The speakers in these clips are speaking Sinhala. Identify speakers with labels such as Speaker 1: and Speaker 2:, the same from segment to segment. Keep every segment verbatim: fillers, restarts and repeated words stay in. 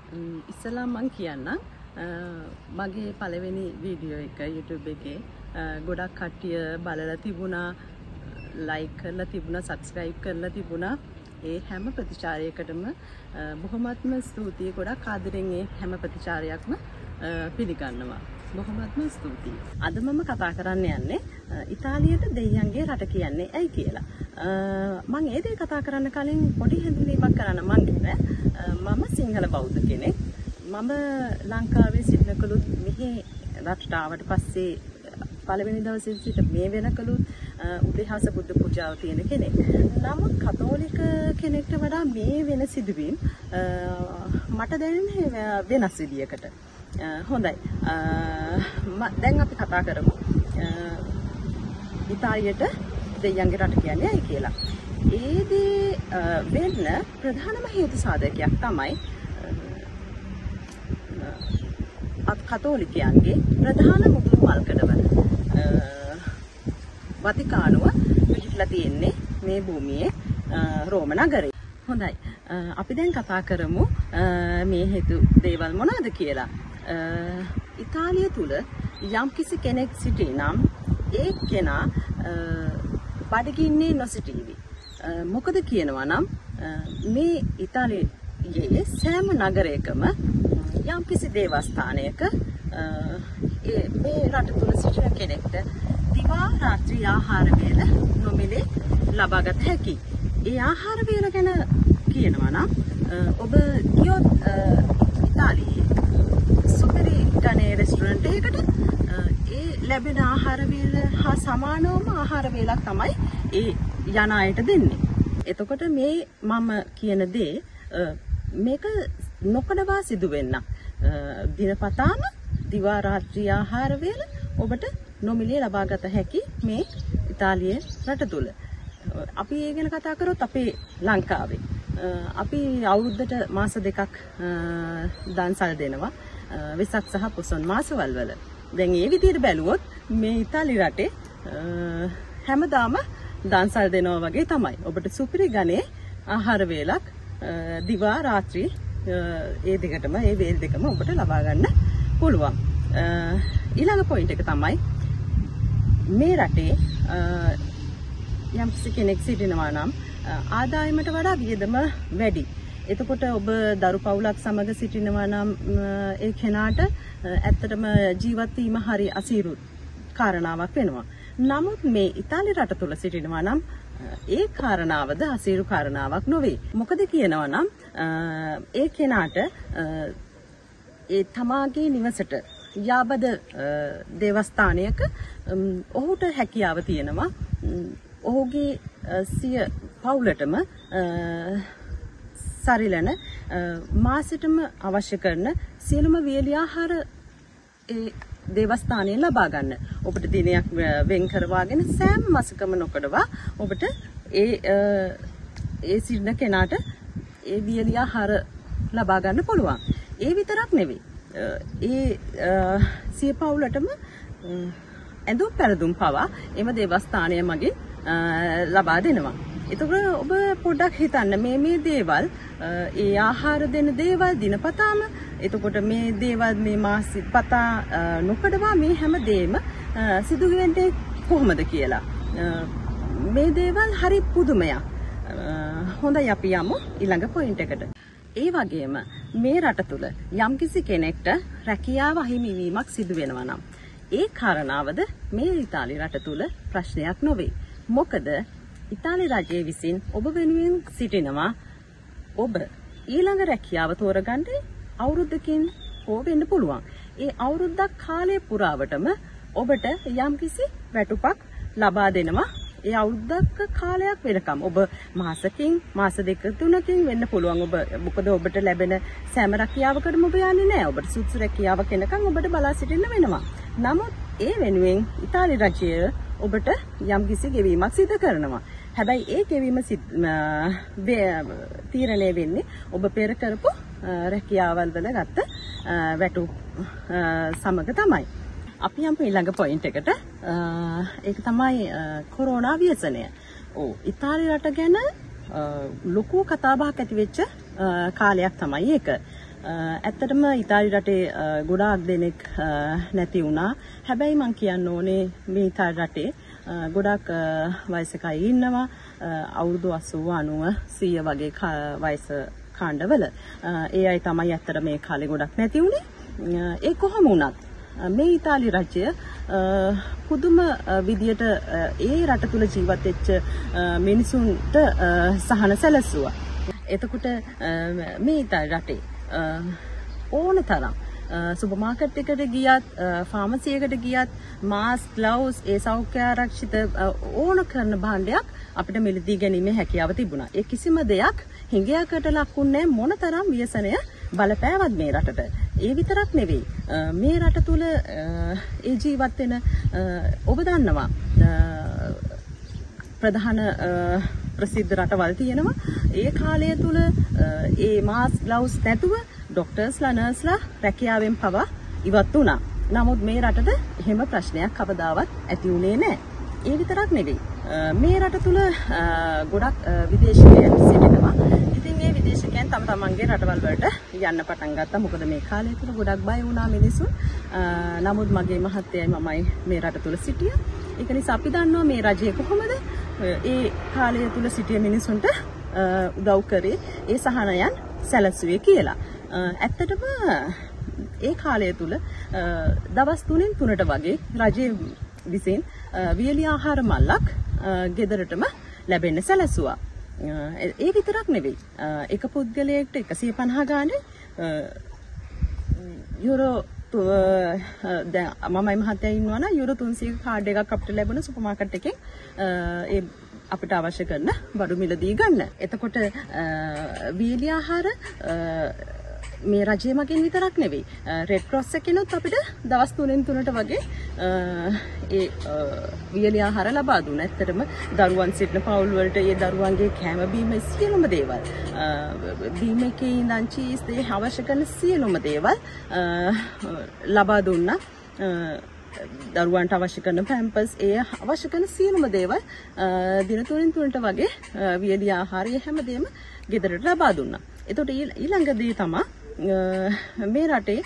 Speaker 1: ඉස්සලා මං කියන්නම් මගේ පළවෙනි වීඩියෝ එක YouTube එකේ ගොඩක් කට්ටිය බලලා තිබුණා, ලයික් කරලා තිබුණා, සබ්ස්ක්‍රයිබ් කරලා තිබුණා. ඒ හැම ප්‍රතිචාරයකටම බොහොමත්ම ස්තුතියි. ගොඩක් ආදරෙන් ඒ හැම ප්‍රතිචාරයක්ම පිළිගන්නවා. බොහොමත්ම ස්තුතියි. අද මම කතා කරන්න යන්නේ ඉතාලියට දෙයියන්ගේ රට කියන්නේ ඇයි කියලා. මම ඒ දේ කතා කරන්න කලින් පොඩි හැඳින්වීමක් කරන්න මං ඉන්නේ. මම සිංහල බෞද්ධ කෙනෙක්. මම ලංකාවේ සිටිනකලුත් මෙහි රටට ආවට පස්සේ පළවෙනි දවසේ සිට මේ වෙනකලුත් උදේහස බුද්ධ පූජාව තියෙන කෙනෙක්. නමුත් කතෝලික කෙනෙක්ට වඩා මේ වෙන සිදුවීම් මට දැනෙන්නේ වෙනස් විදියකට. හොඳයි. දැන් අපි කතා කරමු ඉතාලියට දෙයියන්ගේ රට කියන්නේ ඇයි කියලා. ඒ දේ වෙන්න ප්‍රධානම හේතු සාධකයක් තමයි අත් කතෝලිකයන්ගේ ප්‍රධාන මුදුන් මල්කඩවල වතිකානුව පිහිටලා තියෙන්නේ මේ භූමියේ රෝම නගරේ. හොඳයි. අපි දැන් කතා කරමු මේ හේතු දේවල් මොනවාද කියලා. ඉතාලිය තුල යම්කිසි කෙනෙක් සිටිනම් ඒ කෙනා බඩගින්නේ නොසිටීවි. මොකද කියනවා නම් මේ ඉතාලියේ සෑම නගරයකම යම්කිසි දේවස්ථානයක මේ රට තුල සිටින කෙනෙක්ට දිවා රාත්‍රී ආහාර වේල නොමිලේ ලබාගත හැකි. ඒ ආහාර වේල ගැන කියනවා නම් ඔබ ගියොත් ඉතාලියේ සුපිරි ගණේ රෙස්ටුරන්ට් එකකට ඒ ලැබෙන ආහාර වේල හා සමානවම ආහාර වේලක් තමයි ඒ යන අයට දෙන්නේ. එතකොට මේ මම කියන දේ මේක නොකඩවා සිදු වෙන්න. දිනපතාම දිවා රාත්‍රී ආහාර වේල ඔබට නොමිලේ ලබාගත හැකි මේ ඉතාලියේ රට තුල. අපි ඒ ගැන කතා කරොත් අපේ ලංකාවේ අපි අවුරුද්දට මාස දෙකක් දන්සල් දෙනවා. වෙසක් සහ පොසොන් මාසවල වල. දැන් මේ විදිහට බැලුවොත් මේ ඉතාලි රටේ හැමදාම දන්සල් දෙනවා වගේ තමයි. ඔබට සුපිරි ගණේ ආහාර වේලක් දිවා රාත්‍රී ඒ දෙකටම ඒ වේල් දෙකම ඔබට ලබා ගන්න පුළුවන්. ඊළඟ පොයින්ට් එක තමයි මේ රටේ යම් කෙනෙක් සිටිනවා නම් ආදායමට වඩා වියදම වැඩි. එතකොට ඔබ දරු පවුලක් සමග සිටිනවා නම් ඒ කෙනාට ඇත්තටම ජීවත් වීම හරි අසීරු කාරණාවක් වෙනවා. නමුත් මේ ඉතාලි රට තුල සිටිනවා නම් ඒ කාරණාවද අසීරු කාරණාවක් නොවේ. මොකද කියනවා නම් ඒ කෙනාට ඒ තමාගේ නිවසට යාබද දේවස්ථානයක ඔහුට හැකියාව තියෙනවා ඔහුගේ සිය පවුලටම සරිලන මාසෙටම අවශ්‍ය කරන සියලුම වියලි ආහාර ඒ දේවස්ථානයෙන් ලබා ගන්න. ඔබට දිනයක් වෙන් කරවාගෙන සෑම මාසකම නොකඩවා ඔබට ඒ ඒ සිටින කෙනාට ඒ වියලි ආහාර ලබා ගන්න පුළුවන්. ඒ විතරක් නෙවෙයි. ඒ සිය පවුලටම ඇඳුම් පැළඳුම් පවා එම දේවස්ථානය මගින් ලබා දෙනවා. එතකොට ඔබ පොඩ්ඩක් හිතන්න මේ මේ දේවල් ඒ ආහාර දෙන දේවල් දිනපතාම එතකොට මේ දේවල් මේ මාසෙ පතා නොකඩවා මේ හැම දෙයක්ම සිදු වෙන්නේ කොහොමද කියලා. මේ දේවල් හරි පුදුමයක්. හොඳයි අපි යමු ඊළඟ පොයින්ට් එකට. ඒ වගේම මේ රට තුල යම්කිසි කෙනෙක්ට රැකියාව අහිමි වීමක් සිදු වෙනවා නම් ඒ කාරණාවද මේ ඉතාලි රට තුල ප්‍රශ්නයක් නොවේ. මොකද ඉතාලි රජය විසින් ඔබ වෙනුවෙන් සිටිනවා ඔබ ඊළඟ රැකියාව තෝරගන්න අවුරුද්දකින් හෝ වෙන්න පුළුවන්. ඒ අවුරුද්දක් කාලය පුරාවටම ඔබට යම්කිසි වැටුපක් ලබා දෙනවා. ඒ අවුරුද්දක කාලයක් වෙනකම් ඔබ මාසකින් මාස දෙක තුනකින් වෙන්න පුළුවන්. ඔබ මොකද ඔබට ලැබෙන සෑම රැකියාවකටම ඔබ යන්නේ නැහැ. ඔබට සුදුසු රැකියාවක් එනකම් ඔබට බලා සිටින්න වෙනවා. නමුත් ඒ වෙනුවෙන් ඉතාලි රජය ඔබට යම්කිසි ගෙවීමක් සිදු කරනවා. හැබැයි ඒ ගෙවීම තීරණය වෙන්නේ ඔබ පෙර කරපු රැකියාවල් වල ගත්ත වැටුප් සමග තමයි. අපි යමු ඊළඟ පොයින්ට් එකට. ඒක තමයි කොරෝනා ව්‍යසනය. ඔව් ඉතාලි රට ගැන ලොකු කතාබහක් ඇති වෙච්ච කාලයක් තමයි ඒක. ඇත්තටම ඉතාලි රටේ ගොඩාක් දෙනෙක් නැති වුණා. හැබැයි මම කියන්න ඕනේ මේ ඉතාලි රටේ ගොඩාක් වයසක අය ඉන්නවා. අවුරුදු අසූව අනූව සීය වගේ වයස කාණ්ඩවල. ඒ අය තමයි ඇත්තට මේ කාලේ ගොඩක් නැති වුණේ. ඒ කොහොම වුණත් මේ ඉතාලි රජය පුදුම විදියට ඒ රට තුල ජීවත් වෙච්ච මිනිසුන්ට සහන සැලසුවා. එතකොට මේ ඉතාලි රටේ ඕන තරම් සුපර් මාකට් එකට ගියත් ෆාමසි එකට ගියත් මාස්ක් ග්ලව්ස් ඒ සෞඛ්‍ය ආරක්ෂිත ඕන කරන භාණ්ඩයක් අපිට මිලදී ගැනීමේ හැකියාව තිබුණා. ඒ කිසිම දෙයක් හිඟයකට ලකුන්නේ මොනතරම් ව්‍යසනය බලපෑවත් මේ රටට. ඒ විතරක් නෙවෙයි මේ රට තුල ඒ ජීවත් වෙන ඔබ දන්නවා ප්‍රධාන ප්‍රසිද්ධ රටවල් තියෙනවා. ඒ කාලය තුල ඒ මාස්ක් ග්ලව්ස් නැතුව ડોක්ටර්ස්ලා නර්ස්ලා රැකියාවෙන් පවා ඉවත් වුණා. නමුත් මේ රටට එහෙම ප්‍රශ්නයක් කවදාවත් ඇති වුණේ නැහැ. ඒ විතරක් නෙවෙයි මේ රට තුල ගොඩක් විදේශිකයන් සිටිනවා. ඉතින් මේ විදේශිකයන් තම තමන්ගේ රටවල් වලට යන්න පටන් ගත්තා. මොකද මේ කාලය තුල ගොඩක් බය වුණා මිනිස්සු. නමුත් මගේ මහත්තයයි මමයි මේ රට තුල සිටියා. ඒක නිසා අපි දන්නවා මේ රජය කොහොමද ඒ කාලය තුල සිටිය මිනිසුන්ට උදව් කරේ ඒ සහනයන් සැලසුවේ කියලා. ඇත්තටම ඒ කාලය තුල දවස් තුනෙන් තුනට වගේ රජයේ විසින් වියලි ආහාර මල්ලක් ගෙදරටම ලැබෙන්න සැලසුවා. ඒ විතරක් නෙවෙයි එක පුද්ගලයෙක්ට එකසිය පනහ ගානේ යුරෝ දැන් මමයි මහත්තයා ඉන්නවා නම් යුරෝ තුන්සියක කාඩ් එකක් අපිට ලැබුණ සුපර් මාකට් එකෙන් ඒ අපිට අවශ්‍ය කරන බඩු මිලදී ගන්න. එතකොට වියලි ආහාර මේ රජය මගින් විතරක් නෙවෙයි රෙඩ් ක්‍රොස් එකෙනුත් අපිට දවස් තුනෙන් තුනට වගේ ඒ වියලි ආහාර ලබා දුන්නා. ඇත්තටම දරුවන් සිටින පවුල් වලට ඒ දරුවන්ගේ කැම බීම සියලුම දේවල් බීම එකේ ඉඳන් චීස් දේ අවශ්‍ය කරන සියලුම දේවල් ලබා දුන්නා. දරුවන්ට අවශ්‍ය කරන පැම්පර්ස් ඒ අවශ්‍ය කරන සියලුම දේවල් දින තුනෙන් තුනට වගේ වියලි ආහාරය හැමදේම ගෙදරට ලබා දුන්නා. එතකොට ඊළඟ දේ තමයි මේ රටේ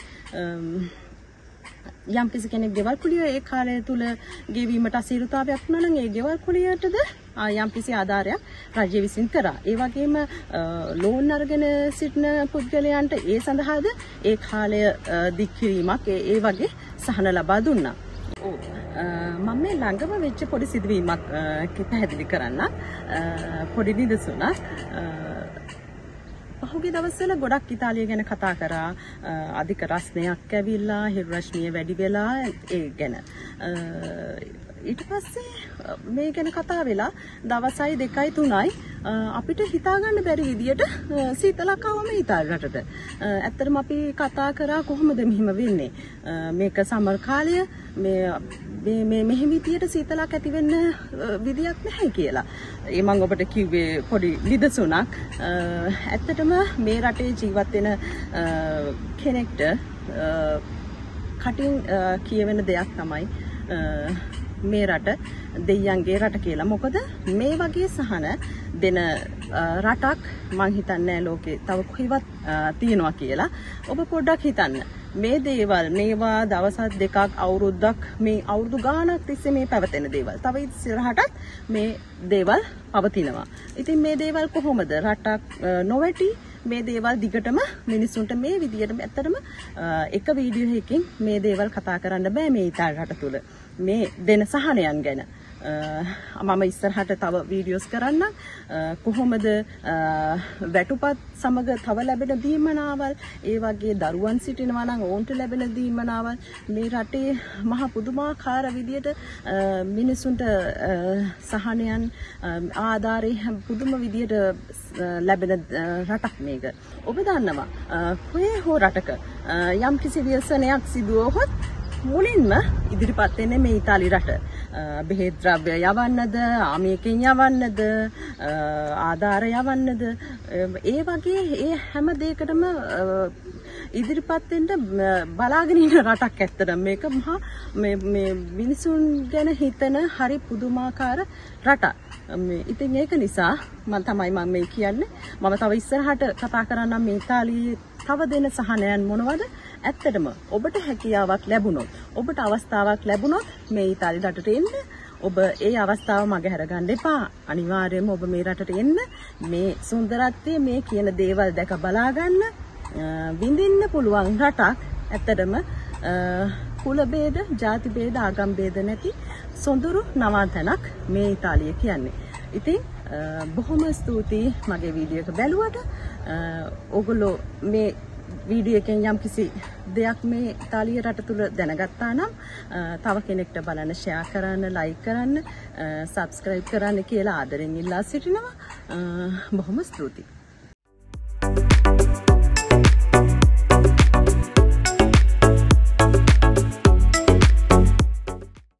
Speaker 1: යම් කිසි කෙනෙක් ගෙවල් කුලිය ඒ කාලය තුල ගෙවීමට අසීරුතාවයක් වුණා නම් ඒ ගෙවල් කුලියටද යම් කිසි ආධාරයක් රජය විසින් කරා. ඒ වගේම ලෝන් අරගෙන සිටින පුද්ගලයන්ට ඒ සඳහාද ඒ කාලය දික් කිරීමක් ඒ වගේ සහන ලබා දුන්නා. මම මේ ළඟම වෙච්ච පොඩි සිදුවීමක් පැහැදිලි කරන්න. පොඩි නිදසුනක් පහුගිය දවස්වල ගොඩක් ඉතාලිය ගැන කතා කරා. අධික රස්නයක් ඇවිල්ලා හිරු රශ්මිය වැඩි වෙලා ඒ ගැන. ඊට පස්සේ මේ ගැන කතා වෙලා දවසයි දෙකයි තුනයි අපිට හිතා ගන්න බැරි විදියට සීතලක් ආවම ඉතාලි රටට. ඇත්තටම අපි කතා කරා කොහොමද මෙහෙම වෙන්නේ? මේක සමර් කාලය මේ මේ මේ මෙහෙම විදියට සීතලක් ඇති වෙන්න විදියක් නැහැ කියලා. ඒ මම ඔබට කිව්වේ පොඩි නිදසුනක්. ඇත්තටම මේ රටේ ජීවත් වෙන කෙනෙක්ට කටින් කියවෙන දෙයක් තමයි මේ රට දෙයියන්ගේ රට කියලා. මොකද මේ වගේ සහන දෙන රටක් මං හිතන්නේ ලෝකේ තව කොහෙවත් තියෙනවා කියලා. ඔබ පොඩ්ඩක් හිතන්න. මේ දේවල් මේවා දවස් දෙකක් අවුරුද්දක් මේ අවුරුදු ගාණක් තිස්සේ මේ පැවතෙන දේවල්. තව ඉස්සරහටත් මේ දේවල් පවතිනවා. ඉතින් මේ දේවල් කොහොමද රටක් නොවැටි මේ දේවල් දිගටම මිනිස්සුන්ට මේ විදියට ඇත්තටම එක වීඩියෝ එකකින් මේ දේවල් කතා කරන්න බෑ මේ ඉතාලි රට තුල. මේ දෙන සහනයන් ගැන මම ඉස්සරහට තව වීඩියෝස් කරන්න කොහොමද වැටුපත් සමග තව ලැබෙන දීමනාවල් ඒ වගේ දරුවන් සිටිනවා නම් ඔවුන්ට ලැබෙන දීමනාවල් මේ රටේ මහ පුදුමාකාර විදියට මිනිසුන්ට සහනයන් ආධාරය පුදුම විදියට ලැබෙන රටක් මේක. ඔබ දන්නවා කොහේ හෝ රටක යම් කිසි ව්‍යසනයක් සිදු වුවහොත් මුලින්ම ඉදිරිපත් වෙන්නේ මේ ඉතාලි රට. බෙහෙත් ද්‍රව්‍ය යවන්නද, ආමියකින් යවන්නද, ආධාර යවන්නද, ඒ වගේ ඒ හැම දෙයකටම ඉදිරිපත් වෙන්න බලාගෙන ඉන්න රටක් ඇත්තටම මේක මහා මේ මේ මිනිසුන් ගැන හිතන හරි පුදුමාකාර රටක්. මේ ඉතින් ඒක නිසා මම තමයි මම මේ කියන්නේ මම තව ඉස්සරහට කතා කරන්නම් මේ ඉතාලියේ තව දෙන සහනයන් මොනවද? ඇත්තටම ඔබට හැකියාවක් ලැබුණොත් ඔබට අවස්ථාවක් ලැබුණොත් මේ ඉතාලි රටට එන්න ඔබ ඒ අවස්ථාව මගහැර ගන්න එපා. අනිවාර්යයෙන්ම ඔබ මේ රටට එන්න මේ සුන්දරත්වය මේ කියන දේවල් දැක බලා ගන්න විඳින්න පුළුවන් රටක්. ඇත්තටම කුල ભેද, ಜಾති ભેද, ආගම් ભેද නැති සොඳුරු නවාතැනක් මේ ඉතාලිය කියන්නේ. ඉතින් බොහොම ස්තුතියි මගේ වීඩියෝ එක බැලුවට. ඔයගොල්ලෝ මේ වීඩියෝ එකෙන් යම් කිසි දෙයක් මේ ඉතාලිය රට තුල දැනගත්තා නම් තව කෙනෙක්ට බලන්න ෂෙයා කරන්න, ලයික් කරන්න, සබ්ස්ක්‍රයිබ් කරන්න කියලා ආදරෙන් ඉල්ලා සිටිනවා. බොහොම ස්තුතියි.